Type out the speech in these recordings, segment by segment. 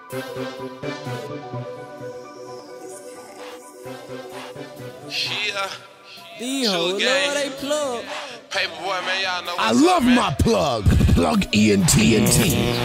Yeah. D-Ho, Lord, they plug. Paperboy, man, y'all know what's I love up, man. my plug. Plug ENT. Live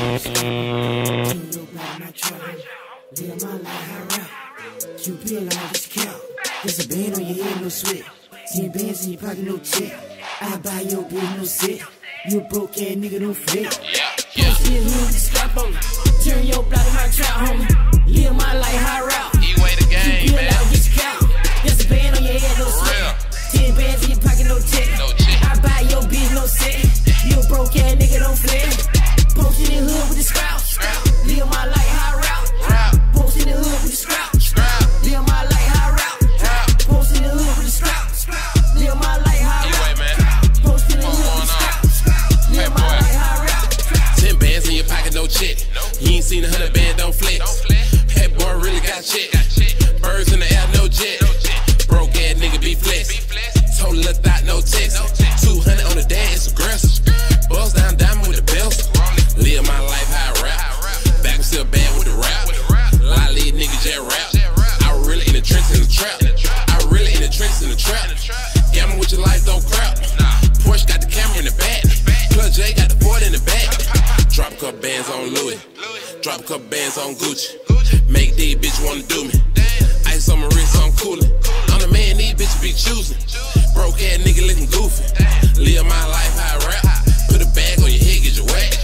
my life high route. You be alive, it's count. There's a band on your head, no sweat. 10 bands in your pocket, no check. I buy your bitch, no set. You a broke ass nigga, don't fret. Yeah. Post in the hood with the strap on me. Turn your block in my trap, homie. Live my life high route. E-way the game, You be man. alive, it's count. There's a band on your head, no sweat. 10 bands in your pocket, no check. No check. I buy your bitch, no set. You a broke ass nigga, don't fret. Post in the hood with the scrouch. Live my life high route. Post in the hood with the scrouch. Live my life high route. Post in the hood with the scrouch. Live my life high E-way, man. route. Post in the hood with the scrouch. Live my life high route. 10 bands in your pocket, no check. You ain't seen 100 band, don't flex. That boy really got check. Birds in the air, no jet. Broke ass nigga be flex. Total little thought, no text. 200 on the dash, it's aggressive. Buzz down diamond with the bells. Live my life high rap. Back still bad with the rap. Lot of these niggas just rap. I really in the trenches in the trap. I really in the trenches in the trap. Gamble with your life, don't crap. Porsche got the camera in the back. Plug J got the board in the back. Drop a couple bands on Louis. Drop a couple bands on Gucci. Make these bitches wanna do me. Ice on my wrist, I'm coolin'. I'm the man these bitches be choosing. Broke ass nigga looking goofy. Live my life high rap. Put a bag on your head, get your whack.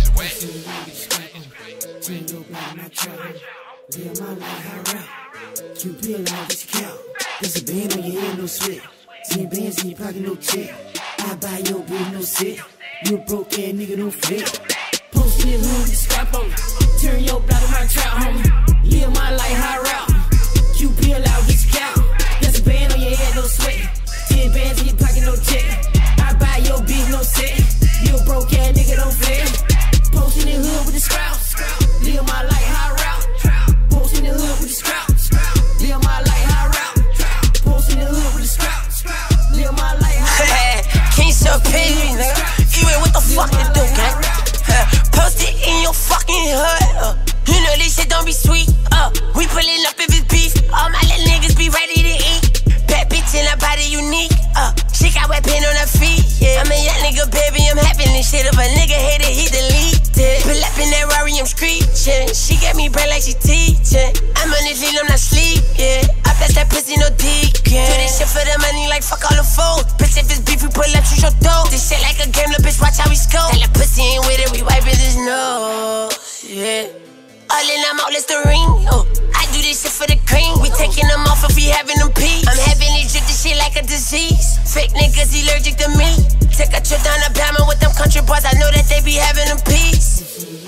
Turn your block in my trap. Live my life high route. You be alive, it's count. There's a band on your head, no sweat. 10 bands in your pocket, no check. I buy your bitch, no set. You a broke ass nigga, don't fret. Post in the hood with the strap on me. Turn your block in my trap, homie. Live my life high route. You be alive, it's count. There's a band on your head, no sweat. 10 bands in your pocket, no check. I buy your bitch, no set. You a broke ass nigga, don't fret. Post in the hood with the scrouch. Live my life high route. Post in the hood with the scrouch. Live my life high route. Post in the hood with the scrouch. Live my life high route. Can't so pay me, nigga. Anyway, what the fuck you do, gang? Post it in your fucking hood. You know this shit don't be sweet. We pullin' up if it's beef. All my little niggas be ready to eat. Bad bitch in her body unique. She got wet paint on her feet. Yeah, I'm a young nigga, baby. I'm having this shit. If a nigga hate it, he deleted. Pull up in that Rari, I'm screeching. She get me brain like she teaching. I'm on this lean, I'm not sleep. Yeah, I bless that pussy, no deacon. Do this shit for the money, like fuck all the foes. Bitch, if it's beef, we pull up, shoot your dough. This shit like a game, little bitch, watch how we scope. Tell the pussy ain't with it, we wiping his nose. Yeah. All in, I'm out, let's the ring. I do this shit for the cream. We taking them off if we having them pee. I'm having these drip this shit like a disease. Fake niggas allergic to me. Take a trip down to Bama with them country boys. I know that they be having them peace.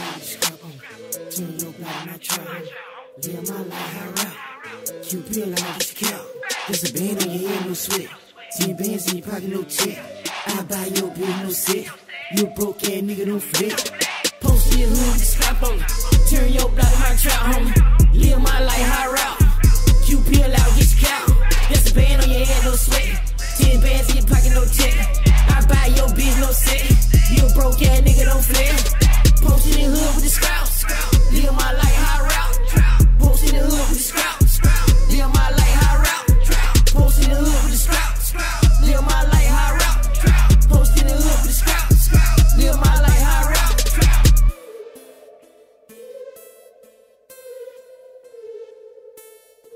Turn your block in my trap. Live my life high route. You be alive, it's count. There's a band on your head, no sweat. 10 bands in your pocket, no check. I buy your bitch, no set. You a broke ass nigga, don't fret. Post in your hood with the strap on me. Turn your block in my trap, homie. Live my life high route. You be alive, get your count. There's a band on your head, no sweat. 10 bands in your pocket, no check. I buy your bitch, no set. You a broke ass nigga, don't fret. Post in the hood with the scrouch. Live my life high route. Post in the hood with the scrouch. Live my life high route. Post in the hood with the scrouch. Live my life high route. Post in the hood with the scrouch. Live my life high route.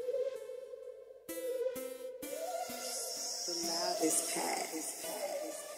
The loudest pack.